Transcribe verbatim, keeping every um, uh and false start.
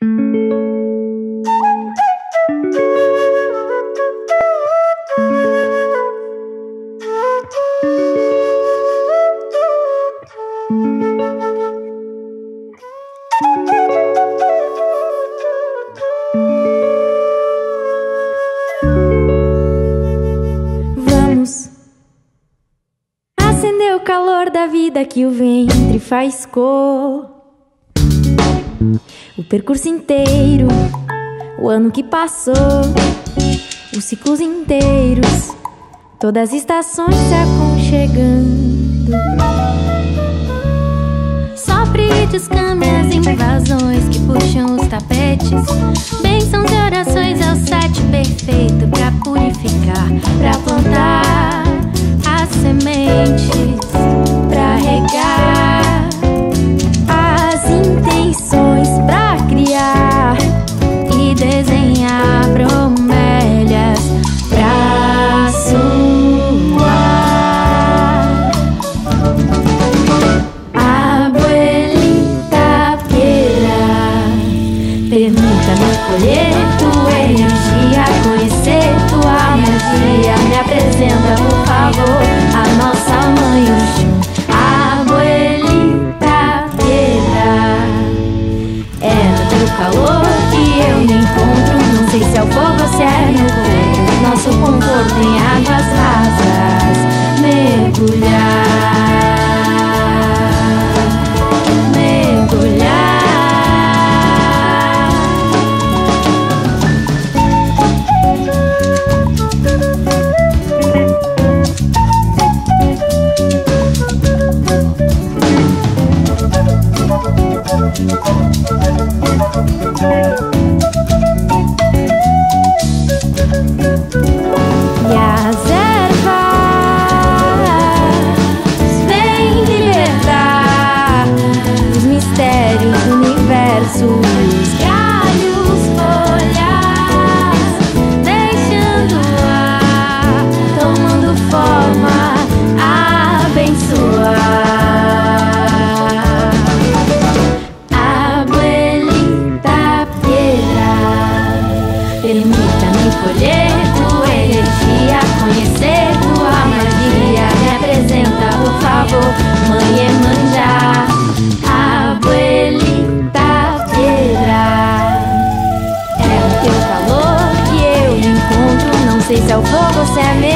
Vamos acender o calor da vida que o ventre faiscou. O percurso inteiro, o ano que passou, os ciclos inteiros, todas as estações se aconchegando. Sopre e descame as invasões que puxam os tapetes. Bênçãos e orações é o sete perfeito pra purificar, pra plantar as sementes, pra regar as intenções, pra criar e desenhar bromélias pra suar. Abuelita Piedra, permita-me colher tua energia, conhecer tua magia. Me apresenta, por favor, a nossa mãe Oxum. Abuelita Piedra, é no teu calor que eu me encontro. Não sei se é o fogo ou se é no corpo. Nosso conforto em águas rasas, mergulhar, mergulhar. E as ervas vêm libertar os mistérios do universo. Os galhos, folhas, deixando o ar, tomando forma, abençoar. Abuelita Piedra, permita-me colher tua energia, conhecer tua magia. Me apresenta, por favor, Mãe Iemanjá. Abuelita Piedra, é o teu calor que eu encontro. Não sei se é o fogo ou se é